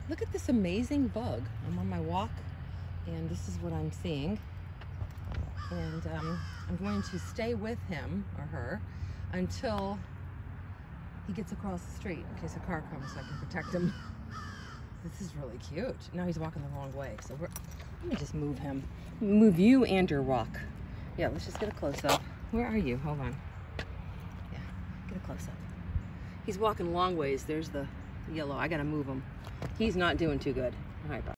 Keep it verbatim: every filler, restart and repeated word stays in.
Look at this amazing bug. I'm on my walk and this is what I'm seeing. And um, I'm going to stay with him or her until he gets across the street in case a car comes so I can protect him. This is really cute. Now he's walking the wrong way. So we're, let me just move him. Move you and your walk. Yeah, let's just get a close-up. Where are you? Hold on. Yeah, get a close-up. He's walking long ways. There's the yellow. I gotta move him. He's not doing too good. All right, bye.